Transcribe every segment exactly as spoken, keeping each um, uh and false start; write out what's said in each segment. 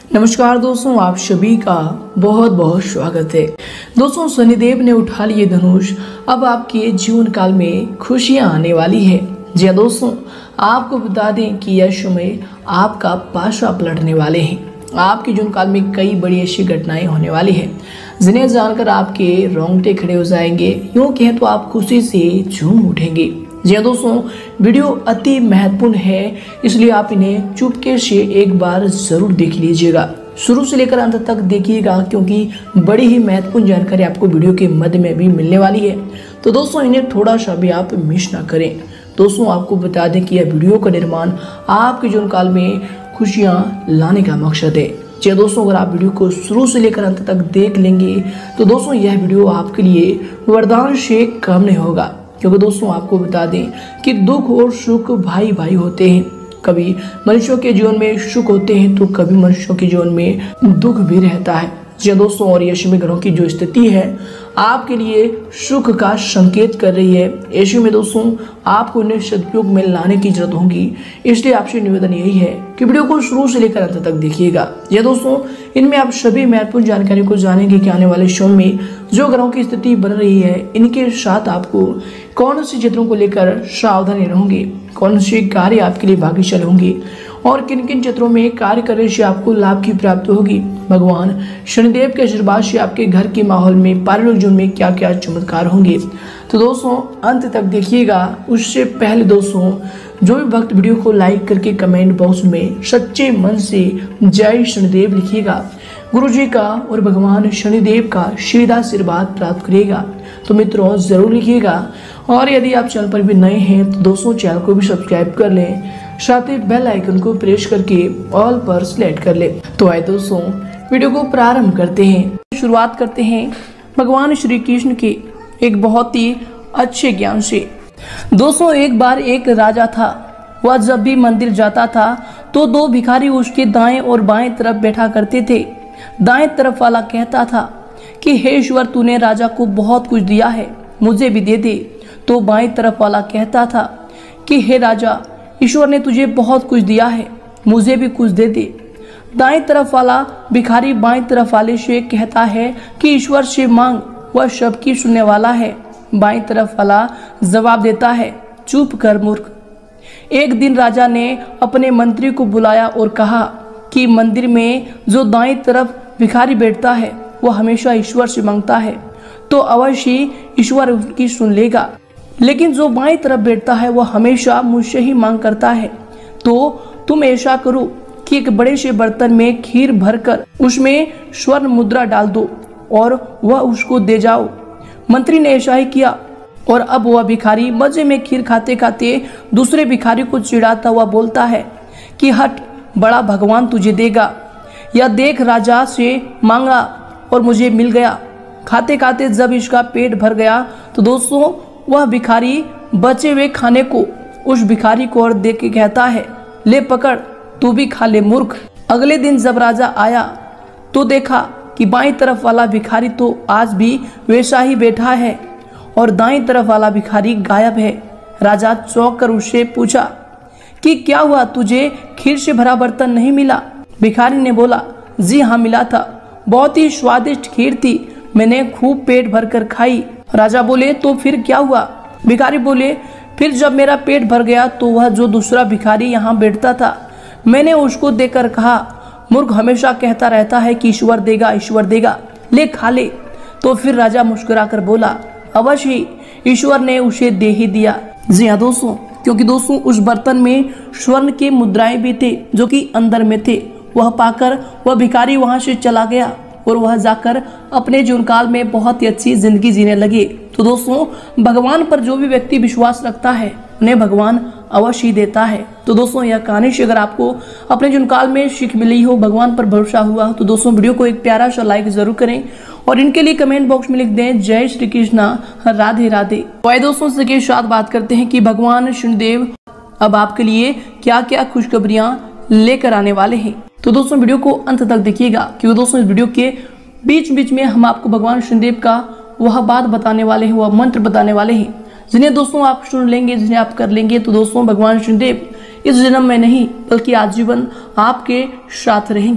नमस्कार दोस्तों, आप सभी का बहुत बहुत स्वागत है। दोस्तों, शनिदेव ने उठा लिए धनुष, अब आपके जीवन काल में खुशियां आने वाली है। जी हाँ दोस्तों, आपको बता दें कि यह समय आपका पासा पलटने वाले हैं। आपके जीवन काल में कई बड़ी ऐसी घटनाएं होने वाली है जिन्हें जानकर आपके रोंगटे खड़े हो जाएंगे। यूँ कहें तो आप खुशी से झूम उठेंगे। जी हाँ दोस्तों, वीडियो अति महत्वपूर्ण है, इसलिए आप इन्हें चुपके से एक बार जरूर देख लीजिएगा। शुरू से लेकर अंत तक देखिएगा, क्योंकि बड़ी ही महत्वपूर्ण जानकारी आपको वीडियो के मध्य में भी मिलने वाली है। तो दोस्तों, इन्हें थोड़ा सा भी आप मिस ना करें। दोस्तों, आपको बता दें कि यह वीडियो का निर्माण आपके जीवन काल में खुशियाँ लाने का मकसद है। जी दोस्तों, अगर आप वीडियो को शुरू से लेकर अंत तक देख लेंगे तो दोस्तों यह वीडियो आपके लिए वरदान से कम नहीं होगा। क्योंकि दोस्तों, आपको बता दें कि दुख और सुख भाई भाई होते हैं। कभी मनुष्यों के जीवन में सुख होते हैं तो कभी मनुष्यों के जीवन में दुख भी रहता है। जी दोस्तों, और यश में ग्रहों की जो स्थिति है आपके लिए सुख का संकेत कर रही है। ऐसे में दोस्तों आपको इन्हें सदुपयोग में लाने की जरूरत होगी, इसलिए आपसे निवेदन यही है कि वीडियो को शुरू से लेकर अंत तक देखिएगा। यह दोस्तों, इनमें आप सभी महत्वपूर्ण जानकारी को जानेंगे कि आने वाले समय में जो ग्रहों की स्थिति बन रही है, इनके साथ आपको कौन से क्षेत्रों को लेकर सावधानी रहेंगे, कौन से कार्य आपके लिए भाग्यशाली होंगे और किन किन क्षेत्रों में कार्य करने से आपको लाभ की प्राप्ति होगी। भगवान शनिदेव के आशीर्वाद से आपके घर के माहौल में, पारिवारिक जीवन में क्या क्या चमत्कार होंगे। तो दोस्तों अंत तक देखिएगा। उससे पहले दोस्तों, जो भी भक्त वीडियो को लाइक करके कमेंट बॉक्स में सच्चे मन से जय शनिदेव लिखिएगा, गुरु जी का और भगवान शनिदेव का सीधा आशीर्वाद प्राप्त करिएगा। तो मित्रों जरूर लिखिएगा, और यदि आप चैनल पर भी नए हैं तो दोस्तों चैनल को भी सब्सक्राइब कर लें, साथ ही बेल आइकन को प्रेस करके ऑल पर सिलेक्ट कर ले। तो आइए दोस्तों वीडियो को प्रारंभ करते हैं। शुरुआत करते हैं भगवान श्री कृष्ण के एक बहुत ही अच्छे ज्ञान से। दोस्तों, एक बार एक राजा था। वह जब भी मंदिर जाता था तो दो भिखारी उसके दाएं और बाएं तरफ बैठा करते थे। दाएं तरफ वाला कहता था कि हे ईश्वर, तूने राजा को बहुत कुछ दिया है, मुझे भी दे दे। तो बाएं तरफ वाला कहता था कि हे राजा, ईश्वर ने तुझे बहुत कुछ दिया है, मुझे भी कुछ दे दे। दाएं तरफ वाला भिखारी बाएं तरफ वाले से कहता है कि ईश्वर से मांग, वह सबकी सुनने वाला है। बाएं तरफ वाला जवाब देता है, चुप कर मूर्ख। एक दिन राजा ने अपने मंत्री को बुलाया और कहा कि मंदिर में जो दाएं तरफ भिखारी बैठता है वह हमेशा ईश्वर से मांगता है, तो अवश्य ईश्वर उसकी सुन लेगा। लेकिन जो बाएं तरफ बैठता है वह हमेशा मुझसे ही मांग करता है। तो तुम ऐसा करो कि एक बड़े से बर्तन में खीर भरकर उसमें स्वर्ण मुद्रा डाल दो और वह उसको दे जाओ। मंत्री ने ऐसा ही किया, और अब वह भिखारी मजे में खीर खाते खाते दूसरे भिखारी को चिढ़ाता हुआ बोलता है कि हट, बड़ा भगवान तुझे देगा। यह देख, राजा से मांगा और मुझे मिल गया। खाते खाते जब इसका पेट भर गया तो दोस्तों वह भिखारी बचे हुए खाने को उस भिखारी को और देख के कहता है, ले पकड़, तू भी खा ले मूर्ख। अगले दिन जब राजा आया तो देखा कि बाईं तरफ वाला भिखारी तो आज भी वैसा ही बैठा है और दाईं तरफ वाला भिखारी गायब है। राजा चौंक कर उससे पूछा कि क्या हुआ, तुझे खीर से भरा बर्तन नहीं मिला? भिखारी ने बोला, जी हाँ मिला था, बहुत ही स्वादिष्ट खीर थी, मैंने खूब पेट भर कर खाई। राजा बोले, तो फिर क्या हुआ? भिखारी बोले, फिर जब मेरा पेट भर गया तो वह जो दूसरा भिखारी यहाँ बैठता था, मैंने उसको देखकर कहा, मूर्ख हमेशा कहता रहता है कि ईश्वर देगा ईश्वर देगा, ले खा ले। तो फिर राजा मुस्कुराकर बोला, अवश्य ईश्वर ने उसे दे ही दिया। जी हाँ दोस्तों, क्योंकि दोस्तों उस बर्तन में स्वर्ण के मुद्राएं भी थे जो कि अंदर में थे। वह पाकर वह भिखारी वहां से चला गया और वह जाकर अपने जीवन काल में बहुत ही अच्छी जिंदगी जीने लगे। तो दोस्तों भगवान पर जो भी व्यक्ति विश्वास रखता है उन्हें भगवान अवश्य देता है। तो दोस्तों यह कहानी से अगर आपको अपने जीवन काल में सीख मिली हो, भगवान पर भरोसा हुआ, तो दोस्तों वीडियो को एक प्यारा सा लाइक जरूर करें और इनके लिए कमेंट बॉक्स में लिख दें, जय श्री कृष्णा, राधे राधे। तो आइए दोस्तों के साथ बात करते हैं कि भगवान शनिदेव अब आपके लिए क्या क्या खुशखबरियां लेकर आने वाले हैं। तो दोस्तों वीडियो को अंत तक देखिएगा, क्योंकि दोस्तों इस वीडियो के बीच बीच में हम आपको भगवान शनिदेव का वह बात बताने वाले हैं, वह मंत्र बताने वाले हैं, जिन्हें दोस्तों आप सुन लेंगे, जिन्हें आप कर लेंगे तो दोस्तों भगवान शनिदेव इस जन्म में नहीं बल्कि आजीवन आपके साथ रहेंगे।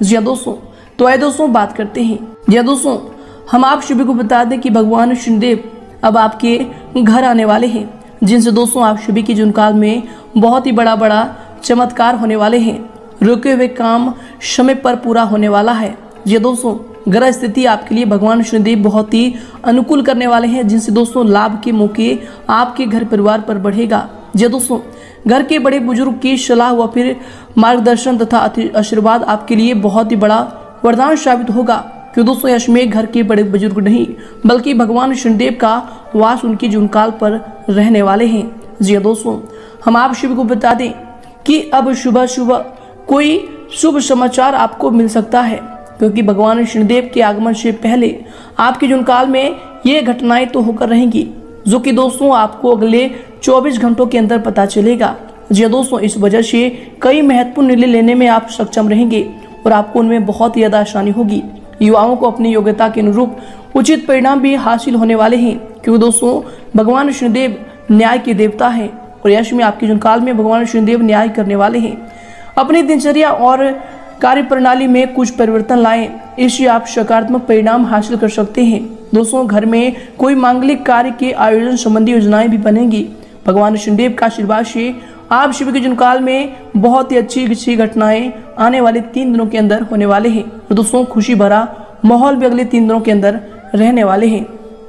जी हाँ दोस्तों, तो आइए दोस्तों बात करते हैं। जी हाँ दोस्तों, हम आप सभी को बता दें कि भगवान शनिदेव अब आपके घर आने वाले हैं, जिनसे दोस्तों आप सभी की जीवन काल में बहुत ही बड़ा बड़ा चमत्कार होने वाले हैं। रुके हुए काम समय पर पूरा होने वाला है। जी दोस्तों, ग्रह स्थिति आपके लिए भगवान शनिदेव बहुत ही अनुकूल करने वाले हैं, जिनसे दोस्तों लाभ के मौके आपके घर परिवार पर बढ़ेगा। जी दोस्तों, घर के बड़े बुजुर्ग की सलाह व फिर मार्गदर्शन तथा आशीर्वाद आपके लिए बहुत ही बड़ा वरदान साबित होगा। क्यों दोस्तों, यश में घर के बड़े बुजुर्ग नहीं बल्कि भगवान शनिदेव का वास उनकी जीवन काल पर रहने वाले हैं। जी दोस्तों, हम आप सभी को बता दें कि अब सुबह सुबह कोई शुभ समाचार आपको मिल सकता है, क्योंकि भगवान शनिदेव के आगमन से पहले आपके जीवन काल में ये घटनाएं तो होकर रहेंगी, जो कि दोस्तों आपको अगले चौबीस घंटों के अंदर पता चलेगा। जी दोस्तों, इस वजह से कई महत्वपूर्ण निर्णय लेने में आप सक्षम रहेंगे और आपको उनमें बहुत ही ज्यादा आसानी होगी। युवाओं को अपनी योग्यता के अनुरूप उचित परिणाम भी हासिल होने वाले हैं, क्योंकि दोस्तों भगवान शनिदेव न्याय के देवता हैं और यश में आपके जीवन काल में भगवान शनिदेव न्याय करने वाले हैं। अपनी दिनचर्या और कार्य प्रणाली में कुछ परिवर्तन लाएं, इससे आप सकारात्मक परिणाम हासिल कर सकते हैं। दोस्तों, घर में कोई मांगलिक कार्य के आयोजन संबंधी योजनाएं भी बनेंगी। भगवान शनिदेव का आशीर्वाद से आप सभी के जीवन काल में बहुत ही अच्छी अच्छी घटनाएं आने वाले तीन दिनों के अंदर होने वाले हैं। तो दोस्तों, खुशी भरा माहौल भी अगले तीन दिनों के अंदर रहने वाले हैं।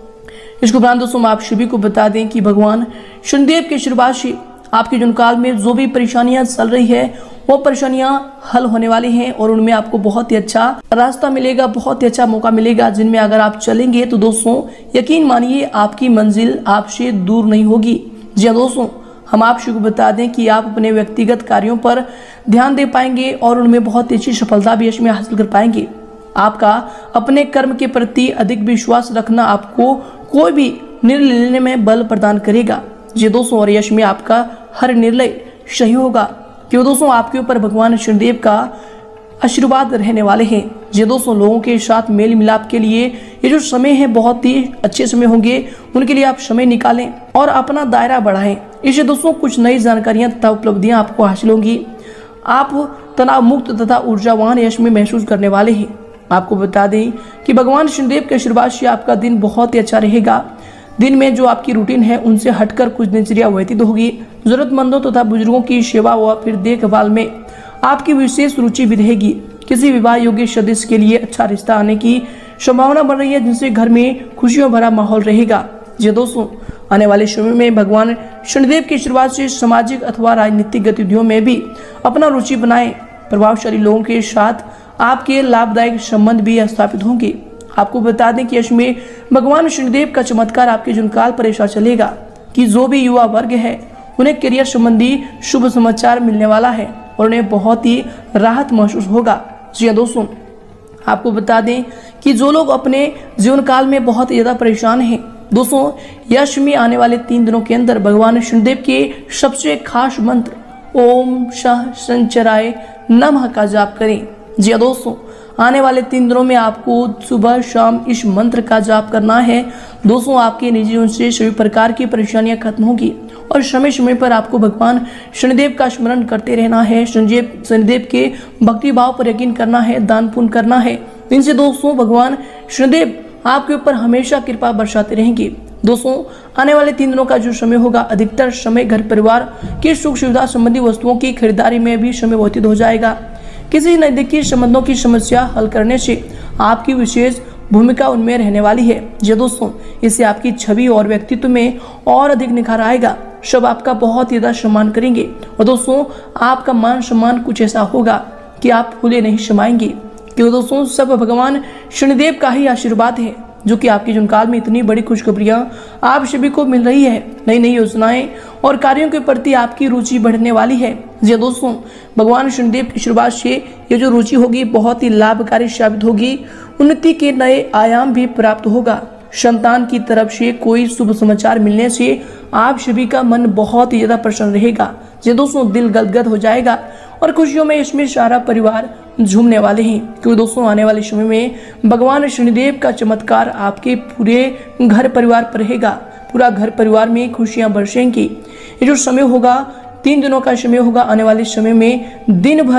इसके उपरांत दोस्तों हम आप सभी को बता दें कि भगवान शनिदेव के आशीर्वाद से आपके जीवन काल में जो भी परेशानियां चल रही है वो परेशानियां हल होने वाली हैं और उनमें आपको बहुत ही अच्छा रास्ता मिलेगा, बहुत ही अच्छा मौका मिलेगा, जिनमें अगर आप चलेंगे तो दोस्तों यकीन मानिए आपकी मंजिल आपसे दूर नहीं होगी। जी हाँ दोस्तों, हम आप सभी को बता दें कि आप अपने व्यक्तिगत कार्यों पर ध्यान दे पाएंगे और उनमें बहुत अच्छी सफलता भी इसमें हासिल कर पाएंगे। आपका अपने कर्म के प्रति अधिक विश्वास रखना आपको कोई भी निर्णय लेने में बल प्रदान करेगा। जी दोस्तों, और यश में आपका हर निर्णय सही होगा, क्यों दोस्तों आपके ऊपर भगवान शनिदेव का आशीर्वाद रहने वाले हैं। जी दोस्तों, लोगों के साथ मेल मिलाप के लिए ये जो समय है बहुत ही अच्छे समय होंगे, उनके लिए आप समय निकालें और अपना दायरा बढ़ाएं। इससे दोस्तों कुछ नई जानकारियां तथा उपलब्धियां आपको हासिल होंगी। आप तनाव मुक्त तथा ऊर्जावान यश में महसूस करने वाले हैं। आपको बता दें कि भगवान शनिदेव के आशीर्वाद से आपका दिन बहुत ही अच्छा रहेगा। दिन में जो आपकी रूटीन है उनसे हटकर कुछ दिनचर्या व्यतीत होगी। जरूरतमंदों तथा बुजुर्गों की सेवा व फिर देखभाल में आपकी विशेष रुचि भी रहेगी। किसी विवाह योग्य सदस्य के लिए अच्छा रिश्ता आने की संभावना बन रही है, जिनसे घर में खुशियों भरा माहौल रहेगा। जी दोस्तों, आने वाले समय में भगवान शनिदेव की आशीर्वाद से सामाजिक अथवा राजनीतिक गतिविधियों में भी अपना रुचि बनाएं। प्रभावशाली लोगों के साथ आपके लाभदायक संबंध भी स्थापित होंगे। आपको बता दें कि इसमें भगवान शनिदेव का चमत्कार आपके जीवन काल पर ऐसा चलेगा कि जो भी युवा वर्ग है उन्हें करियर संबंधी शुभ समाचार मिलने वाला है और उन्हें बहुत ही राहत महसूस होगा। जी हाँ दोस्तों, आपको बता दें कि जो लोग अपने जीवन काल में बहुत ज्यादा परेशान हैं, दोस्तों यश में आने वाले तीन दिनों के अंदर भगवान शनिदेव के सबसे खास मंत्र ओम शाह शनिचराय नमः का जाप करें। जी हाँ दोस्तों, आने वाले तीन दिनों में आपको सुबह शाम इस मंत्र का जाप करना है। दोस्तों, आपके निजी जीवन से सभी प्रकार की परेशानियां खत्म होगी और समय समय पर आपको भगवान शनिदेव का स्मरण करते रहना है। शनिदेव शनिदेव के भक्ति भाव पर यकीन करना है, दान पुण्य करना है। इनसे दोस्तों भगवान शनिदेव आपके ऊपर हमेशा कृपा बरसाते रहेंगे। दोस्तों, आने वाले तीन दिनों का जो समय होगा, अधिकतर समय घर परिवार की सुख सुविधा संबंधी वस्तुओं की खरीदारी में भी समय व्यतीत हो जाएगा। किसी नजदीकी संबंधों की समस्या हल करने से आपकी विशेष भूमिका उनमें रहने वाली है। जी दोस्तों, इससे आपकी छवि और व्यक्तित्व में और अधिक निखार आएगा। सब आपका बहुत ज्यादा सम्मान करेंगे और दोस्तों आपका मान सम्मान कुछ ऐसा होगा कि आप फूले नहीं समाएंगे, क्योंकि दोस्तों सब भगवान शनिदेव का ही आशीर्वाद है, जो कि आपके जीवन काल में इतनी बड़ी खुशखबरियां आप सभी को मिल रही है। नई नई योजनाएं और कार्यों के प्रति आपकी रुचि बढ़ने वाली है। जी दोस्तों, भगवान शनिदेव की आशीर्वाद से ये जो रुचि होगी बहुत ही लाभकारी साबित होगी। उन्नति के नए आयाम भी प्राप्त होगा। संतान की तरफ से कोई शुभ समाचार मिलने से आप सभी का मन बहुत ही ज्यादा प्रसन्न रहेगा। जी दोस्तों, दिल गदगद हो जाएगा और खुशियों में इसमें सारा परिवार झूमने वाले हैं, क्योंकि दोस्तों आने वाले समय में भगवान शनिदेव का चमत्कार आपके पूरे घर परिवार पर रहेगा। पूरा घर परिवार में खुशियां बरसेंगी। ये जो समय होगा, तीन दिनों का समय होगा, आने वाले समय में दिन भर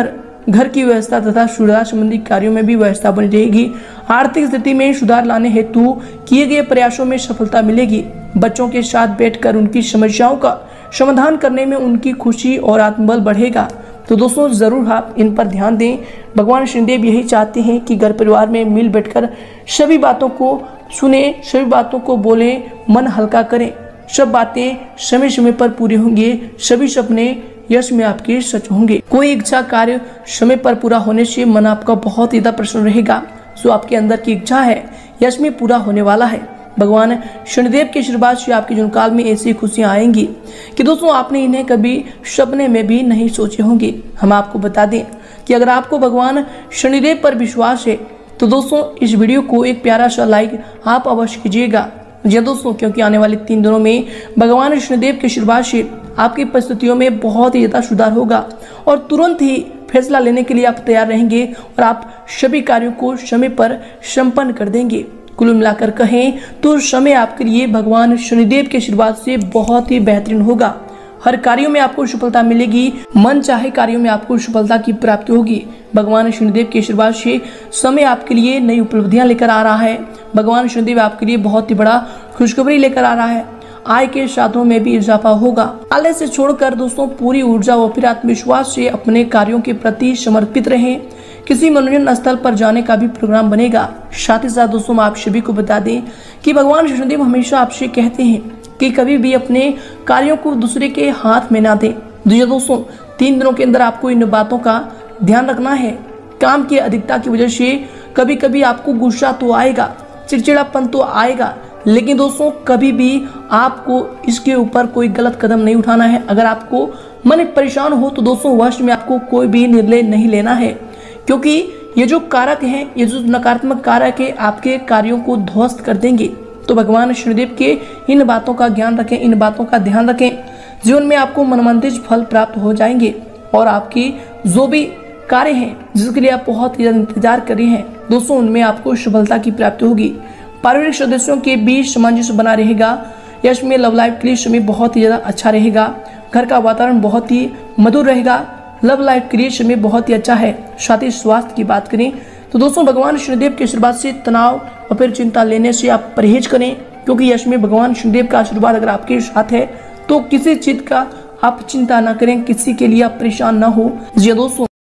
घर की व्यवस्था तथा सुधार संबंधी कार्यों में भी व्यवस्था बनी रहेगी। आर्थिक स्थिति में सुधार लाने हेतु किए गए प्रयासों में सफलता मिलेगी। बच्चों के साथ बैठकर उनकी समस्याओं का समाधान करने में उनकी खुशी और आत्मबल बढ़ेगा। तो दोस्तों जरूर आप इन पर ध्यान दें। भगवान शनिदेव यही चाहते हैं कि घर परिवार में मिल बैठकर सभी बातों को सुने, सभी बातों को बोले, मन हल्का करें। सब बातें समय समय पर पूरी होंगी, सभी सपने यश में आपके सच होंगे। कोई इच्छा कार्य समय पर पूरा होने से मन आपका बहुत ज्यादा प्रसन्न रहेगा। जो आपके अंदर की इच्छा है यश में पूरा होने वाला है। भगवान शनिदेव के आशीर्वाद से आपके जीवन काल में ऐसी खुशियां आएंगी कि दोस्तों आपने इन्हें कभी सपने में भी नहीं सोचे होंगे। हम आपको बता दें कि अगर आपको भगवान शनिदेव पर विश्वास है तो दोस्तों इस वीडियो को एक प्यारा सा लाइक आप अवश्य कीजिएगा। जी दोस्तों, क्योंकि आने वाले तीन दिनों में भगवान शनिदेव के आशीर्वाद से आपकी परिस्थितियों में बहुत ही ज्यादा सुधार होगा और तुरंत ही फैसला लेने के लिए आप तैयार रहेंगे और आप सभी कार्यों को समय पर संपन्न कर देंगे। कुल मिलाकर कहें तो समय आपके लिए भगवान शनिदेव के आशीर्वाद से बहुत ही बेहतरीन होगा। हर कार्यों में आपको सफलता मिलेगी, मन चाहे कार्यों में आपको सफलता की प्राप्ति होगी। भगवान शनिदेव के आशीर्वाद से समय आपके लिए नई उपलब्धियां लेकर आ रहा है। भगवान शनिदेव आपके लिए बहुत ही बड़ा खुशखबरी लेकर आ रहा है। आय के साधनों में भी इजाफा होगा। आलस से छोड़कर दोस्तों पूरी ऊर्जा व फिर आत्मविश्वास से अपने कार्यों के प्रति समर्पित रहें। किसी मनोरंजन स्थल पर जाने का भी प्रोग्राम बनेगा। साथ ही साथ दोस्तों आप सभी को बता दें कि भगवान शनिदेव हमेशा आपसे कहते हैं कि कभी भी अपने कार्यों को दूसरे के हाथ में ना दें। जी दोस्तों, तीन दिनों के अंदर आपको इन बातों का ध्यान रखना है। काम की अधिकता की वजह से कभी कभी आपको गुस्सा तो आएगा, चिड़चिड़ापन तो आएगा, लेकिन दोस्तों कभी भी आपको इसके ऊपर कोई गलत कदम नहीं उठाना है। अगर आपको मन परेशान हो तो दोस्तों वश में आपको कोई भी निर्णय नहीं लेना है, क्योंकि ये जो कारक हैं, ये जो नकारात्मक कारक है आपके कार्यों को ध्वस्त कर देंगे। तो भगवान शनिदेव के इन बातों का ज्ञान रखें, इन बातों का ध्यान रखें। जीवन में आपको मनमंतिज फल प्राप्त हो जाएंगे और आपकी जो भी कार्य हैं जिसके लिए आप बहुत ही इंतजार कर रहे हैं दोस्तों उनमें आपको सफलता की प्राप्ति होगी। पारिवारिक सदस्यों के बीच सामंजस्य बना रहेगा। यश में लव लाइफ के लिए समय बहुत ही ज्यादा अच्छा रहेगा। घर का वातावरण बहुत ही मधुर रहेगा। लव लाइफ के लिए समय बहुत ही अच्छा है। साथ ही स्वास्थ्य की बात करें तो दोस्तों भगवान शनिदेव के आशीर्वाद से तनाव और फिर चिंता लेने से आप परहेज करें, क्योंकि यश में भगवान शनिदेव का आशीर्वाद अगर आपके साथ है तो किसी चीज का आप चिंता ना करें, किसी के लिए आप परेशान ना हो। जी दोस्तों